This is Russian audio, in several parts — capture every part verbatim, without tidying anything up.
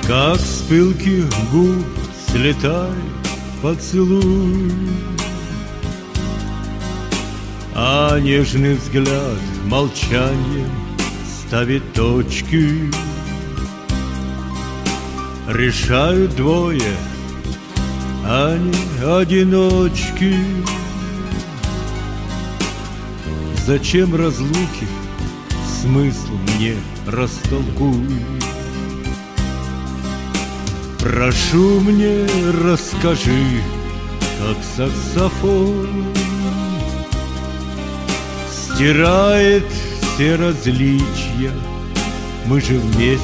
Как с пылких губ слетает поцелуй, а нежный взгляд молчанием ставит точки. Решают двое, они одиночки. Зачем разлуки? Смысл мне растолкуй. Прошу, мне расскажи, как саксофон стирает все различия. Мы же вместе.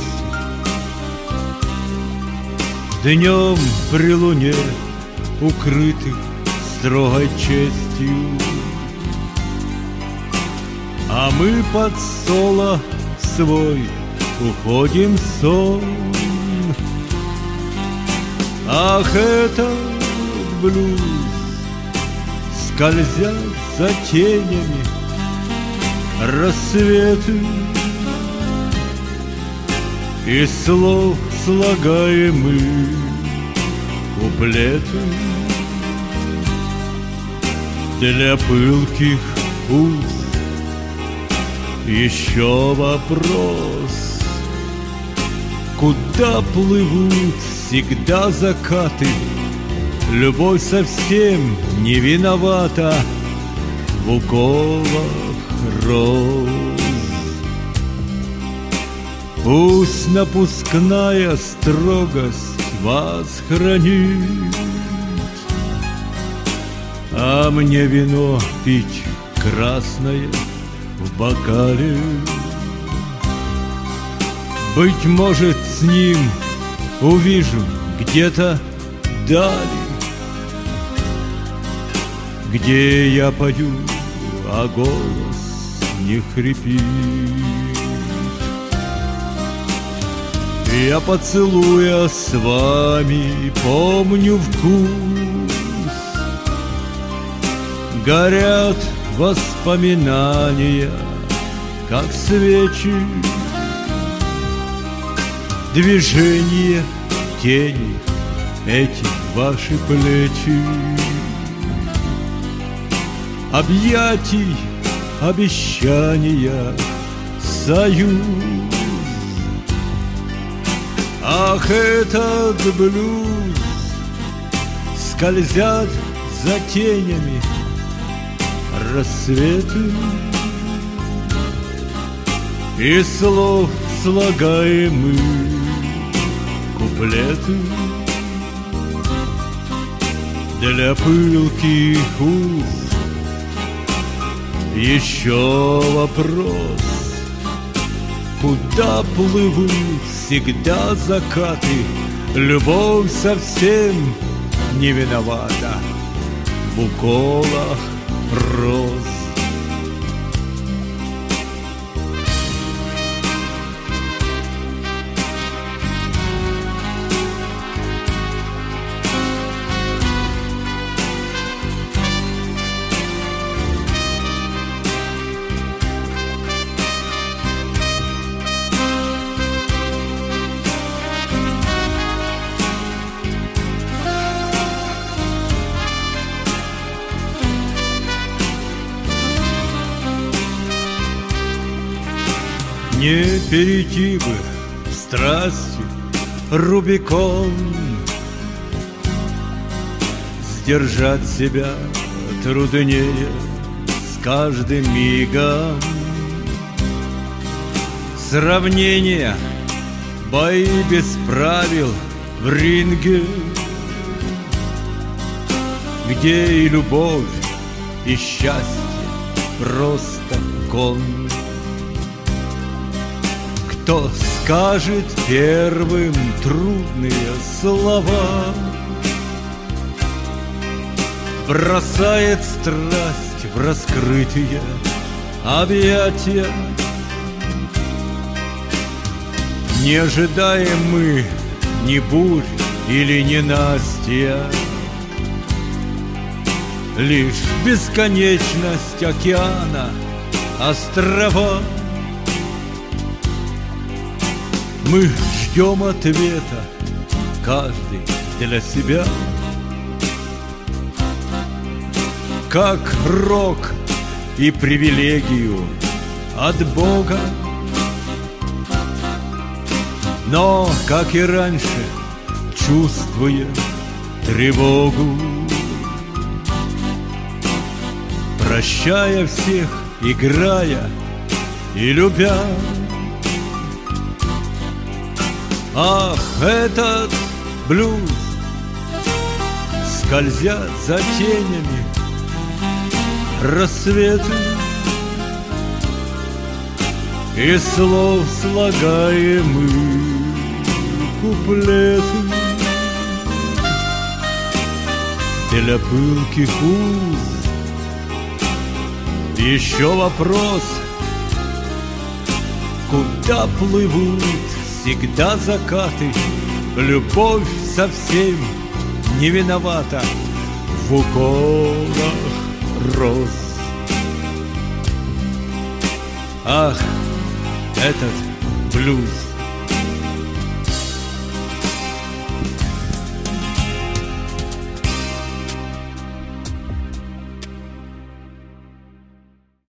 Днем при луне, укрытых строгой честью, а мы под соло свой уходим в сон. Ах, этот блюз, скользят за тенями рассветы, из слов слагаемы куплеты. Для пылких уст еще вопрос: куда плывут всегда закаты? Любовь совсем не виновата в уколах роз. Пусть напускная строгость вас хранит, а мне вино пить красное в бокале. Быть может, с ним увижу где-то дали, где я пою, а голос не хрипит. Я, поцелуя с вами, помню вкус. Горят воспоминания, как свечи. Движение тени, эти ваши плечи. Объятий, обещания, союз. Ах, этот блюз, скользят за тенями рассветы, из слов слагаемы куплеты. Для пылких уст еще вопрос: куда плывут всегда закаты? Любовь совсем не виновата в уколах роз. Не перейти бы в страсти Рубикон, сдержать себя труднее с каждым мигом. Сравнения, бои без правил в ринге, где и любовь, и счастье просто гон. Кто скажет первым трудные слова, бросает страсть в раскрытие объятия. Не ожидаем мы ни бурь или ненастья, лишь бесконечность океана, острова. Мы ждем ответа, каждый для себя. Как рок и привилегию от Бога, но, как и раньше, чувствуя тревогу, прощая всех, играя и любя. Ах, этот блюз, скользят за тенями рассветы, и слов слагаемы куплеты для пылких уст. Еще вопрос: куда плывут всегда закаты? Любовь совсем не виновата в уколах роз. Ах, этот блюз